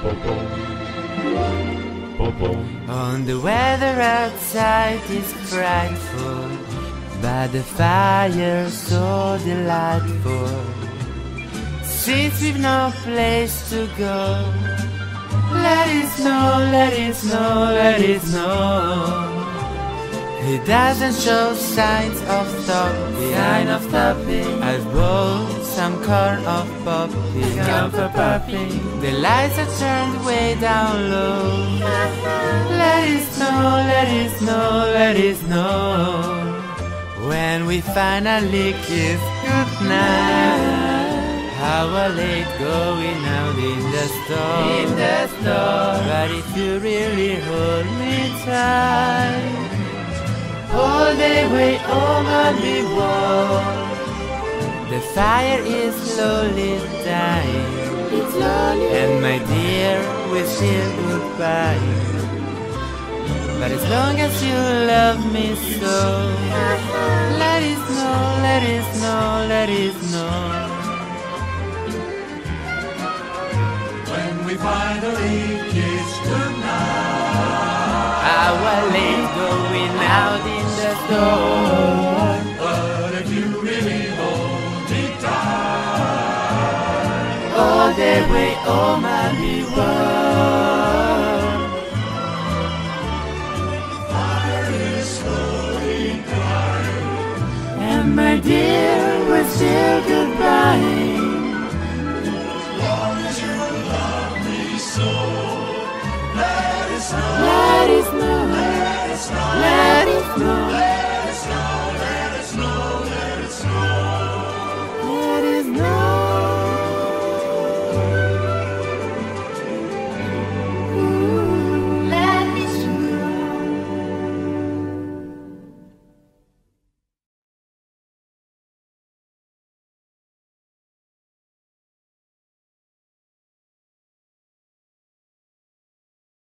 On the weather outside is frightful, but the fire so delightful. Since we've no place to go, let it snow, let it snow, let it snow. He doesn't show signs of stopping, I've bought some corn of poppy, The lights are turned way down low. Let it snow, let it snow, let it snow. When we finally kiss goodnight, how I late going out in the store. But if you really hold me tight, all the way home I'll be warm. The fire is slowly dying, and my dear, we say goodbye. But as long as you love me so, let it snow, let it snow, let it snow. When we finally kiss goodnight, our late going out in the storm. but if you really hold me tight, All the way home I'll be warm. fire is slowly dying. And my dear, we're still goodbye.